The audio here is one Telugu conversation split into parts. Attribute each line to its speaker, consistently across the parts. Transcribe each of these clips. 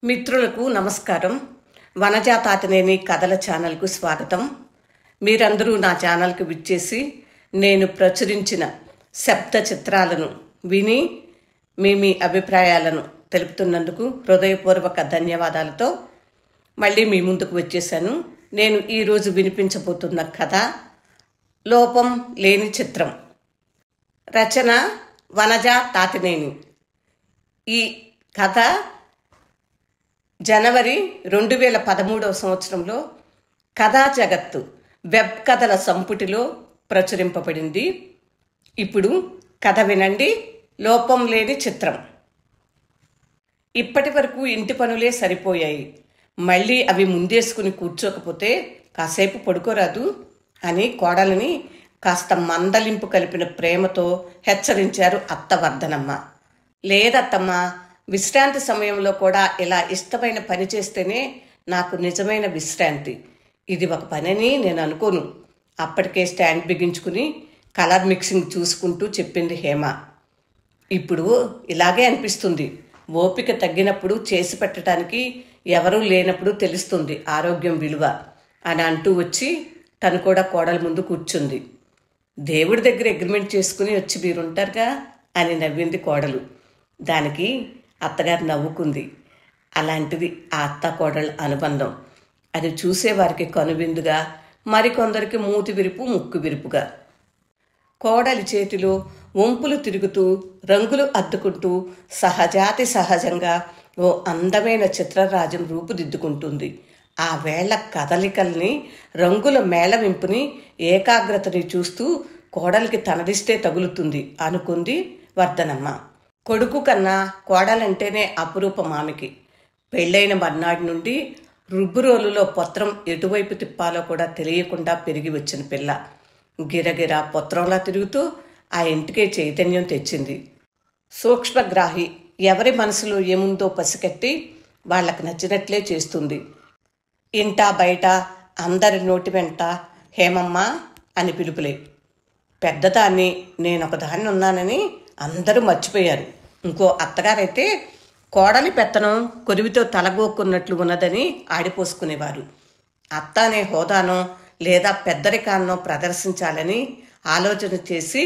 Speaker 1: మిత్రులకు నమస్కారం. వనజా తాతినేని కథల ఛానల్కు స్వాగతం. మీరందరూ నా ఛానల్కి విచ్చేసి నేను ప్రచురించిన శబ్ద చిత్రాలను విని మీ అభిప్రాయాలను తెలుపుతున్నందుకు హృదయపూర్వక ధన్యవాదాలతో మళ్ళీ మీ ముందుకు వచ్చేసాను. నేను ఈరోజు వినిపించబోతున్న కథ లోపం లేని చిత్రం. రచన వనజా తాతినేని. ఈ కథ జనవరి 2013 సంవత్సరంలో కథా జగత్తు వెబ్ కథల సంపుటిలో ప్రచురింపబడింది. ఇప్పుడు కథ వినండి. లోపం లేని చిత్రం. ఇప్పటి వరకు ఇంటి పనులే సరిపోయాయి. మళ్ళీ అవి ముందేసుకుని కూర్చోకపోతే కాసేపు పడుకోరాదు అని కోడలిని కాస్త మందలింపు కలిపిన ప్రేమతో హెచ్చరించారు అత్త వర్ధనమ్మ. లేదత్తమ్మ, విశ్రాంతి సమయంలో కూడా ఇలా ఇష్టమైన పని చేస్తేనే నాకు నిజమైన విశ్రాంతి. ఇది ఒక పనని నేను అనుకోను. అప్పటికే స్టాండ్ బిగించుకుని కలర్ మిక్సింగ్ చూసుకుంటూ చెప్పింది హేమ. ఇప్పుడు ఇలాగే అనిపిస్తుంది. ఓపిక తగ్గినప్పుడు చేసి పెట్టడానికి ఎవరూ లేనప్పుడు తెలుస్తుంది ఆరోగ్యం విలువ అని అంటూ వచ్చి తను కూడా కోడల ముందు కూర్చుంది. దేవుడి దగ్గర అగ్రిమెంట్ చేసుకుని వచ్చి మీరుంటారుగా అని నవ్వింది కోడలు. దానికి అత్తగారు నవ్వుకుంది. అలాంటిది ఆ అత్త కోడళ్ళ అనుబంధం. అది చూసేవారికి కనువిందుగా, మరికొందరికి మూతి విరుపు ముక్కు విరుపుగా. కోడలి చేతిలో వంపులు తిరుగుతూ రంగులు అద్దుకుంటూ సహజాతి సహజంగా ఓ అందమైన చిత్రరాజం రూపుదిద్దుకుంటుంది. ఆ వేళ్ల కదలికల్ని, రంగుల మేళవింపుని, ఏకాగ్రతని చూస్తూ కోడలికి తనదిస్తే తగులుతుంది అనుకుంది వర్ధనమ్మ. కొడుకు కన్నా కోడలంటేనే అపురూపం ఆమెకి. పెళ్ళైన మర్నాటి నుండి రుబ్బురోలులో పత్రం ఎటువైపు తిప్పాలో కూడా తెలియకుండా పెరిగి వచ్చిన పిల్ల గిరగిరా పత్రంలా తిరుగుతూ ఆ ఇంటికే చైతన్యం తెచ్చింది. సూక్ష్మగ్రాహి. ఎవరి మనసులో ఏముందో పసికట్టి వాళ్లకు నచ్చినట్లే చేస్తుంది. ఇంటా బయట అందరి నోటి వెంట హేమమ్మ అని పిలుపులే. పెద్దదాన్ని, నేనొకదాన్ని ఉన్నానని అందరూ మర్చిపోయారు. ఇంకో అత్తగారైతే కోడలి పెత్తనం కొరివితో తలగోక్కున్నట్లు ఉన్నదని ఆడిపోసుకునేవారు. అత్త అనే హోదానో లేదా పెద్దరికాన్నో ప్రదర్శించాలని ఆలోచన చేసి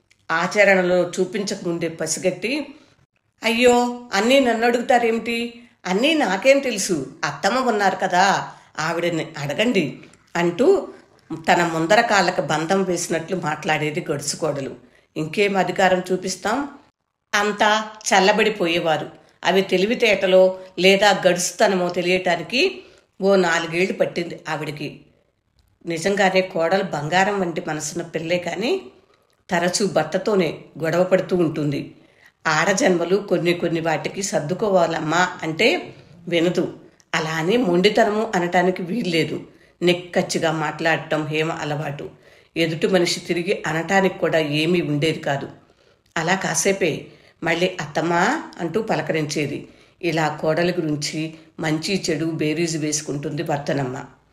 Speaker 1: ఆచరణలో చూపించకముందే పసిగట్టి, అయ్యో అన్నీ నన్ను అడుగుతారేమిటి, అన్నీ నాకేం తెలుసు, అత్తమ్మ ఉన్నారు కదా, ఆవిడని అడగండి అంటూ తన ముందర కాళ్ళకు బంధం వేసినట్లు మాట్లాడేది గడుసుకోడలు. ఇంకేం అధికారం చూపిస్తాం? అంతా చల్లబడిపోయేవారు. అవి తెలివితేటలో లేదా గడుసుతనమో తెలియటానికి ఓ 4 ఏళ్లు పట్టింది ఆవిడికి. నిజంగానే కోడలు బంగారం వంటి మనసున్న పిల్లే కానీ తరచూ భర్తతోనే గొడవ పడుతూ ఉంటుంది. ఆడజన్మలు కొన్ని వాటికి సర్దుకోవాలమ్మా అంటే వినదు. అలా అని మొండితనము అనటానికి వీల్లేదు. నిక్కచ్చిగా మాట్లాడటం హేమ అలవాటు. ఎదుటి మనిషి తిరిగి అనటానికి కూడా ఏమీ ఉండేది కాదు. అలా కాసేపే మళ్ళీ అత్తమ్మా అంటూ పలకరించేది. ఇలా కోడలి గురించి మంచి చెడు బేరీజు వేసుకుంటుంది వర్ధనమ్మ.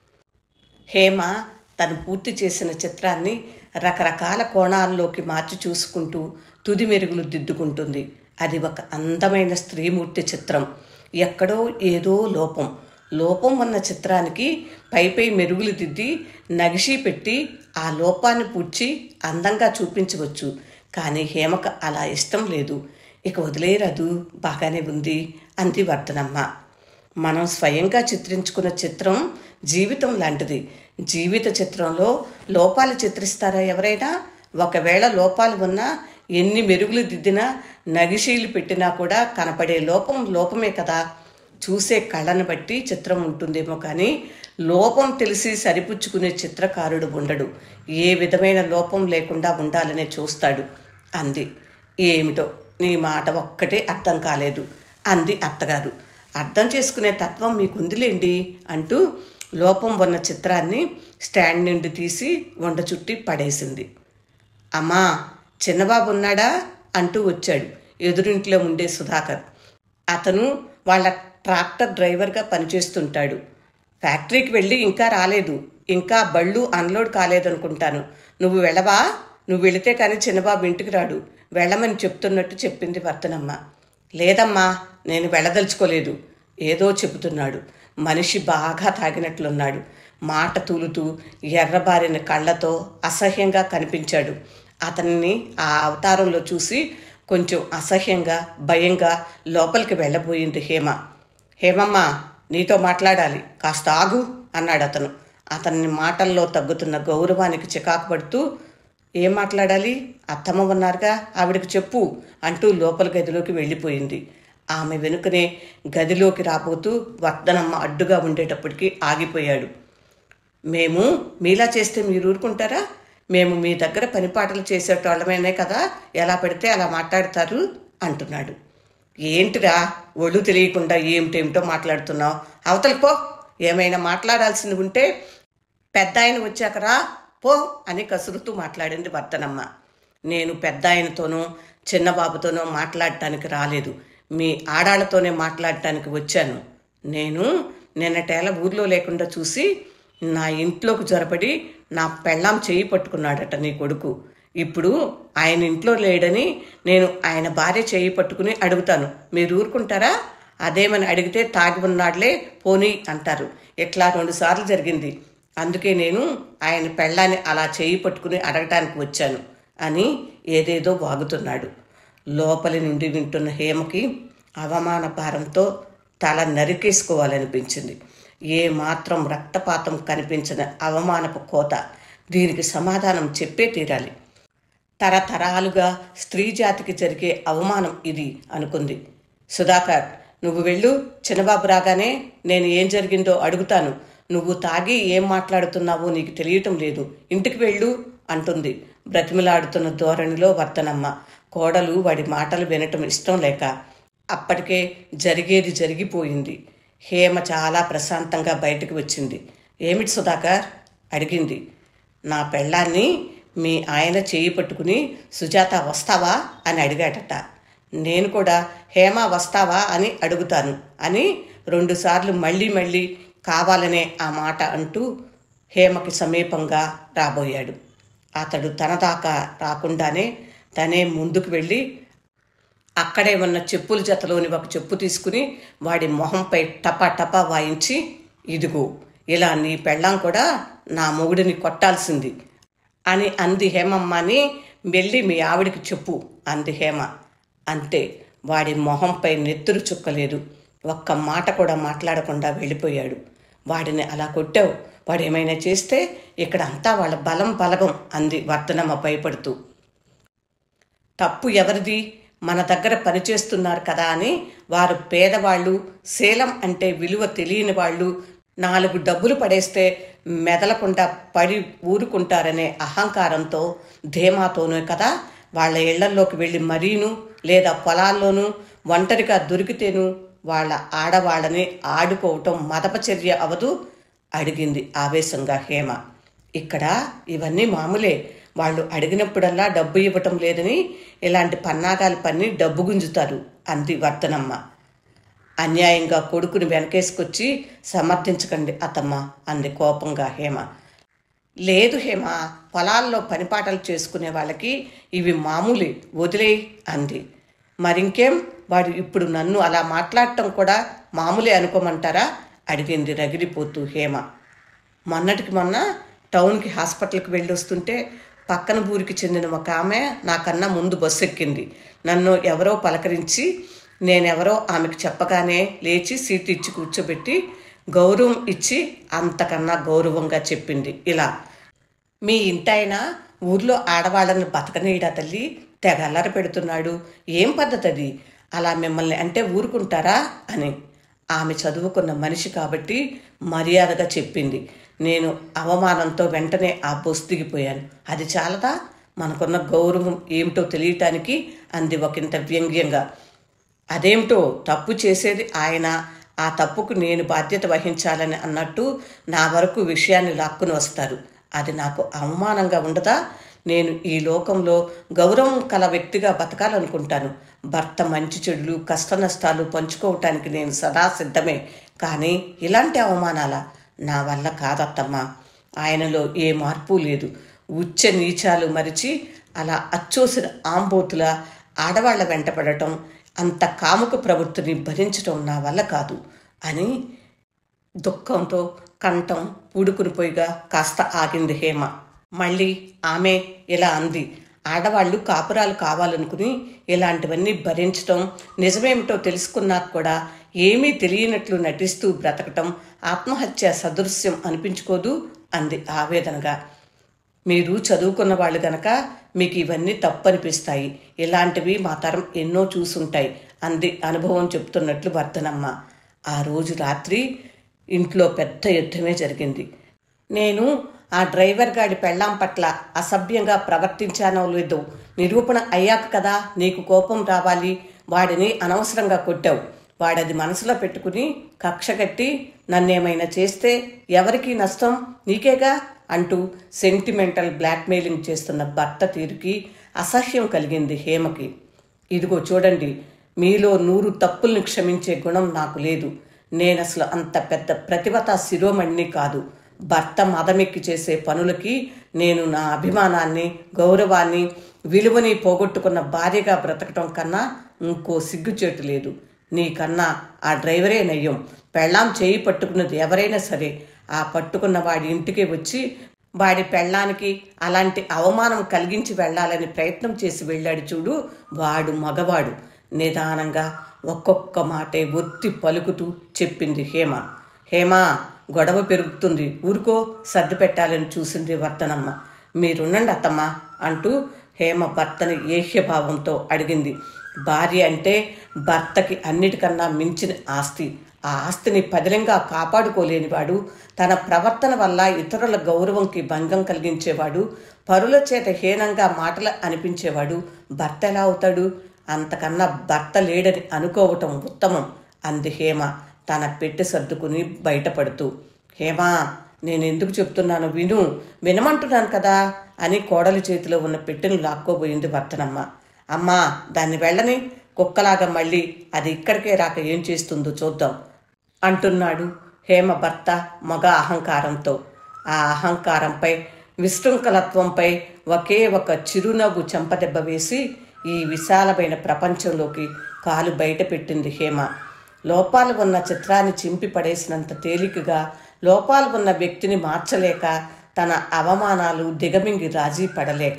Speaker 1: హేమ తను పూర్తి చేసిన చిత్రాన్ని రకరకాల కోణాల్లోకి మార్చి చూసుకుంటూ తుది మెరుగులు దిద్దుకుంటుంది. అది ఒక అందమైన స్త్రీమూర్తి చిత్రం. ఎక్కడో ఏదో లోపం ఉన్న చిత్రానికి పై మెరుగులు దిద్ది నగిషీ పెట్టి ఆ లోపాన్ని పూడ్చి అందంగా చూపించవచ్చు. కానీ హేమకు అలా ఇష్టం లేదు. ఇక వదిలేయరాదు, బాగానే ఉంది అంది వర్ధనమ్మ. మనం స్వయంగా చిత్రించుకున్న చిత్రం జీవితం లాంటిది. జీవిత చిత్రంలో లోపాలు చిత్రిస్తారా ఎవరైనా? ఒకవేళ లోపాలు ఉన్నా, ఎన్ని మెరుగులు దిద్దినా, నగిషీలు పెట్టినా కూడా కనపడే లోపమే కదా. చూసే కళ్ళను బట్టి చిత్రం ఉంటుందేమో కానీ లోపం తెలిసి సరిపుచ్చుకునే చిత్రకారుడు ఉండడు. ఏ విధమైన లోపం లేకుండా ఉండాలనే చూస్తాడు అంది. ఏమిటో నీ మాట ఒక్కటే అర్థం కాలేదు అంది అత్తగారు. అర్థం చేసుకునే తత్వం మీకుందిలేండి అంటూ లోపం ఉన్న చిత్రాన్ని స్టాండ్ నుండి తీసి వండ చుట్టి పడేసింది. అమ్మా, చిన్నబాబు ఉన్నాడా అంటూ వచ్చాడు ఎదురింట్లో ఉండే సుధాకర్. అతను వాళ్ళ ట్రాక్టర్ డ్రైవర్గా పనిచేస్తుంటాడు. ఫ్యాక్టరీకి వెళ్ళి ఇంకా రాలేదు. ఇంకా బళ్ళు అన్లోడ్ కాలేదనుకుంటాను. నువ్వు వెళ్ళవా? నువ్వు వెళితే కానీ చిన్నబాబు ఇంటికి రాడు. వెళ్ళమని చెప్తున్నట్టు చెప్పింది వర్ధనమ్మ. లేదమ్మా, నేను వెళ్ళదలుచుకోలేదు. ఏదో చెబుతున్నాడు. మనిషి బాగా తాగినట్లున్నాడు. మాట తూలుతూ ఎర్రబారిన కళ్ళతో అసహ్యంగా కనిపించాడు. అతన్ని ఆ అవతారంలో చూసి కొంచెం అసహ్యంగా భయంగా లోపలికి వెళ్ళబోయింది హేమ. హేమమ్మ, నీతో మాట్లాడాలి, కాస్త ఆగు అన్నాడు అతను. అతన్ని మాటల్లో తగ్గుతున్న గౌరవానికి చికాకు పడుతూ, ఏం మాట్లాడాలి? అత్తమ్మ ఉన్నారుగా, ఆవిడకి చెప్పు అంటూ లోపల గదిలోకి వెళ్ళిపోయింది. ఆమె వెనుకనే గదిలోకి రాబోతూ వర్ధనమ్మ అడ్డుగా ఉండేటప్పటికీ ఆగిపోయాడు. మేము మీలా చేస్తే మీరు ఊరుకుంటారా? మేము మీ దగ్గర పనిపాటలు చేసేటోళ్ళమేనే కదా, ఎలా పడితే అలా మాట్లాడతారు అంటున్నాడు. ఏంటిరా, ఒళ్ళు తెలియకుండా ఏమిటేమిటో మాట్లాడుతున్నావు, అవతలి పో. ఏమైనా మాట్లాడాల్సింది ఉంటే పెద్ద ఆయన వచ్చాక రా, పో అని కసురుతూ మాట్లాడింది వర్ధనమ్మ. నేను పెద్ద ఆయనతోనో చిన్నబాబుతోనో మాట్లాడటానికి రాలేదు, మీ ఆడాళ్లతోనే మాట్లాడటానికి వచ్చాను. నేను నిన్నటేళ ఊర్లో లేకుండా చూసి నా ఇంట్లోకి జొరబడి నా పెళ్ళాం చేయి పట్టుకున్నాడట నీ కొడుకు. ఇప్పుడు ఆయన ఇంట్లో లేడని నేను ఆయన భార్య చేయి పట్టుకుని అడుగుతాను, మీరు ఊరుకుంటారా? అదేమని అడిగితే తాగి ఉన్నాడులే పోనీ అంటారు. ఇట్లా 2 సార్లు జరిగింది. అందుకే నేను ఆయన పెళ్ళాన్ని అలా చేయి పట్టుకుని అడగటానికి వచ్చాను అని ఏదేదో వాగుతున్నాడు. లోపలి నుండి వింటున్న హేమకి అవమాన భారంతో తల నరికేసుకోవాలనిపించింది. ఏమాత్రం రక్తపాతం కనిపించిన అవమానపు కోత. దీనికి సమాధానం చెప్పే తీరాలి. తరతరాలుగా స్త్రీ జాతికి జరిగే అవమానం ఇది అనుకుంది. సుధాకర్, నువ్వు వెళ్ళు, చిన్నబాబు రాగానే నేను ఏం జరిగిందో అడుగుతాను. నువ్వు తాగి ఏం మాట్లాడుతున్నావో నీకు తెలియటం లేదు, ఇంటికి వెళ్ళు అంటుంది బ్రతిమిలాడుతున్న ధోరణిలో వర్ధనమ్మ. కోడలు వాడి మాటలు వినటం ఇష్టం లేక. అప్పటికే జరిగేది జరిగిపోయింది. హేమ చాలా ప్రశాంతంగా బయటకు వచ్చింది. ఏమిటి సుధాకర్ అడిగింది. నా పెళ్ళాన్ని మీ ఆయన చేయి పట్టుకుని సుజాత వస్తావా అని అడిగాడట. నేను కూడా హేమ వస్తావా అని అడుగుతాను అని 2 సార్లు మళ్ళీ మళ్ళీ కావాలనే ఆ మాట అంటూ హేమకి సమీపంగా రాబోయాడు. అతడు తన దాకా రాకుండానే తనే ముందుకు వెళ్ళి అక్కడే ఉన్న చెప్పుల జతలోని ఒక చెప్పు తీసుకుని వాడి మొహంపై టపా టపా వాయించి, ఇదిగో ఇలా నీ పెళ్ళాం కూడా నా మొగుడిని కొట్టాల్సింది అని అంది హేమమ్మని. వెళ్ళి మీ ఆవిడికి చెప్పు అంది హేమ. అంతే, వాడి మొహంపై నెత్తురు చుక్కలేదు. ఒక్క మాట కూడా మాట్లాడకుండా వెళ్ళిపోయాడు. వాడిని అలా కొట్టావు, వాడేమైనా చేస్తే ఇక్కడ అంతా వాళ్ళ బలగం అంది వర్ధనమ్మ భయపడుతూ. తప్పు ఎవరిది? మన దగ్గర పనిచేస్తున్నారు కదా అని వారు పేదవాళ్ళు, శీలం అంటే విలువ తెలియని వాళ్ళు 4 డబ్బులు పడేస్తే మెదలకుండా పడి ఊరుకుంటారనే అహంకారంతో ధీమాతోనే కదా వాళ్ళ ఇళ్లల్లోకి వెళ్ళి మరీను, లేదా పొలాల్లోనూ ఒంటరిగా దొరికితేను వాళ్ళ ఆడవాళ్ళని ఆడుకోవటం మదపచర్య అవదు అడిగింది ఆవేశంగా హేమ. ఇక్కడ ఇవన్నీ మామూలే. వాళ్ళు అడిగినప్పుడల్లా డబ్బు ఇవ్వటం లేదని ఇలాంటి పన్నాగాలు పన్ని డబ్బు గుంజుతారు అంది వర్ధనమ్మ. అన్యాయంగా కొడుకుని వెనకేసుకొచ్చి సమర్థించకండి అత్తమ్మ అంది కోపంగా హేమ. లేదు హేమ, పొలాల్లో పనిపాటలు చేసుకునే వాళ్ళకి ఇవి మామూలే, వదిలేయి అంది. మరింకేం, వాడు ఇప్పుడు నన్ను అలా మాట్లాడటం కూడా మామూలే అనుకోమంటారా అడిగింది రగిలిపోతూ హేమ. మొన్నటికి మొన్న టౌన్కి హాస్పిటల్కి వెళ్ళొస్తుంటే పక్కన ఊరికి చెందిన ఒక ఆమె నాకన్నా ముందు బస్సు ఎక్కింది. నన్ను ఎవరో పలకరించి నేనెవరో ఆమెకు చెప్పగానే లేచి సీటు ఇచ్చి కూర్చోబెట్టి గౌరవం ఇచ్చి అంతకన్నా గౌరవంగా చెప్పింది ఇలా, మీ ఇంటాయన ఊర్లో ఆడవాళ్ళని బతకనీయడా తల్లి, తెగ అల్లరి పెడుతున్నాడు, ఏం పద్ధతి అది, అలా మిమ్మల్ని అంటే ఊరుకుంటారా అని. ఆమె చదువుకున్న మనిషి కాబట్టి మర్యాదగా చెప్పింది. నేను అవమానంతో వెంటనే ఆ బొస్సు దిగిపోయాను. అది చాలదా, మనకున్న గౌరవం ఏమిటో తెలియటానికి అంది ఒకంత వ్యంగ్యంగా. అదేమిటో, తప్పు చేసేది ఆయన, ఆ తప్పుకు నేను బాధ్యత వహించాలని అన్నట్టు నా వరకు విషయాన్ని లాక్కుని వస్తారు. అది నాకు అవమానంగా ఉండదా? నేను ఈ లోకంలో గౌరవం కల వ్యక్తిగా బతకాలనుకుంటాను. భర్త మంచి చెడులు కష్ట నష్టాలు పంచుకోవటానికి నేను సదా సిద్ధమే. కానీ ఇలాంటి అవమానాల నా వల్ల కాదత్తమ్మా. ఆయనలో ఏ మార్పు లేదు. ఉచ్చ నీచాలు మరిచి అలా అచ్చోసిన ఆంబోతుల ఆడవాళ్ల వెంటపడటం, అంత కాముక ప్రవృత్తిని భరించటం నా వల్ల కాదు. అని దుఃఖంతో కంఠం పూడుకునిపోయిగా కాస్త ఆగింది హేమ. మళ్ళీ ఆమె ఇలా అంది, ఆడవాళ్ళు కాపురాలు కావాలనుకుని ఇలాంటివన్నీ భరించటం, నిజమేమిటో తెలుసుకున్నాక కూడా ఏమీ తెలియనట్లు నటిస్తూ బ్రతకటం ఆత్మహత్య సదృశ్యం అనిపించుకోదు అంది ఆవేదనగా. మీరు చదువుకున్న వాళ్ళు గనక మీకు ఇవన్నీ తప్పనిపిస్తాయి, ఇలాంటివి మా తరం ఎన్నో చూసుంటాయి అంది అనుభవం చెప్తున్నట్లు వర్ధనమ్మ. ఆ రోజు రాత్రి ఇంట్లో పెద్ద యుద్ధమే జరిగింది. నేను ఆ డ్రైవర్ గాడి పెళ్ళాం పట్ల అసభ్యంగా ప్రవర్తించానో లేదో నిరూపణ అయ్యాక కదా నీకు కోపం రావాలి. వాడిని అనవసరంగా కొట్టావు. వాడది మనసులో పెట్టుకుని కక్షగట్టి నన్నేమైనా చేస్తే ఎవరికి నష్టం, నీకేగా అంటూ సెంటిమెంటల్ బ్లాక్మెయిలింగ్ చేస్తున్న భర్త తీరుకి అసహ్యం కలిగింది హేమకి. ఇదిగో చూడండి, మీలో 100 తప్పుల్ని క్షమించే గుణం నాకు లేదు. నేనసలు అంత పెద్ద ప్రతిభతా శిరోమణిని కాదు. భర్త మదమెక్కి చేసే పనులకి నేను నా అభిమానాన్ని, గౌరవాన్ని, విలువని పోగొట్టుకున్న భార్యగా బ్రతకటం కన్నా ఇంకో సిగ్గుచేటు లేదు. నీకన్నా ఆ డ్రైవరే నయ్యం. పెళ్ళాం చేయి పట్టుకున్నది ఎవరైనా సరే ఆ పట్టుకున్న వాడి ఇంటికి వచ్చి వాడి పెళ్ళానికి అలాంటి అవమానం కలిగించి వెళ్ళాలని ప్రయత్నం చేసి వెళ్ళాడు చూడు, వాడు మగవాడు. నిదానంగా ఒక్కొక్క మాటే ఒత్తి పలుకుతూ చెప్పింది హేమ. హేమా, గొడవ పెరుగుతుంది, ఊరుకో, సర్ది పెట్టాలని చూసింది వర్ధనమ్మ. మీరుండండి అత్తమ్మా అంటూ హేమ భర్తని ఏహ్యభావంతో అడిగింది. భార్య అంటే భర్తకి అన్నిటికన్నా మించిన ఆస్తి. ఆ ఆస్తిని పదిలంగా కాపాడుకోలేనివాడు, తన ప్రవర్తన వల్ల ఇతరుల గౌరవంకి భంగం కలిగించేవాడు, పరుల చేత హీనంగా మాటలు అనిపించేవాడు భర్త ఎలా అవుతాడు? అంతకన్నా భర్త లేడని అనుకోవటం ఉత్తమం అంది హేమ తన పెట్టి సర్దుకుని బయటపడుతూ. హేమా, నేనెందుకు చెప్తున్నాను విను, వినమంటున్నాను కదా అని కోడలి చేతిలో ఉన్న పెట్టెను లాక్కోబోయింది వర్ధనమ్మ. అమ్మా, దాన్ని వెళ్ళని, కుక్కలాగా మళ్ళీ అది ఇక్కడికే రాక ఏం చేస్తుందో చూద్దాం అంటున్నాడు హేమ భర్త మగ అహంకారంతో. ఆ అహంకారంపై, విశృంఖలత్వంపై ఒకే ఒక చిరునవ్వు చెంపదెబ్బ వేసి ఈ విశాలమైన ప్రపంచంలోకి కాలు బయట పెట్టింది హేమ. లోపాలు ఉన్న చిత్రాన్ని చింపి పడేసినంత తేలికగా లోపాలు ఉన్న వ్యక్తిని మార్చలేక, తన అవమానాలు దిగమింగి రాజీ పడలేక.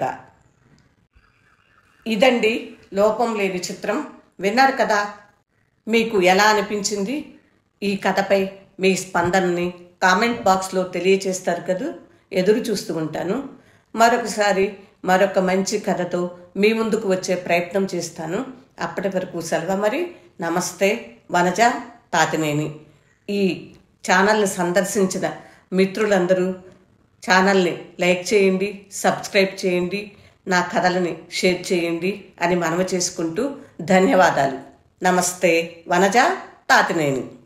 Speaker 1: ఇదండి లోపం లేని చిత్రం. విన్నారు కదా, మీకు ఎలా అనిపించింది? ఈ కథపై మీ స్పందనని కామెంట్ బాక్స్లో తెలియచేస్తారు కదూ, ఎదురు చూస్తూ ఉంటాను. మరొకసారి మరొక మంచి కథతో మీ ముందుకు వచ్చే ప్రయత్నం చేస్తాను. అప్పటి వరకు సెలవు మరి. నమస్తే. వనజ తాతినేని. ఈ ఛానల్ని సందర్శించిన మిత్రులందరూ ఛానల్ని లైక్ చేయండి, సబ్స్క్రైబ్ చేయండి, నా కథలని షేర్ చేయండి అని మనవి చేసుకుంటూ ధన్యవాదాలు. నమస్తే. వనజ తాతినేని.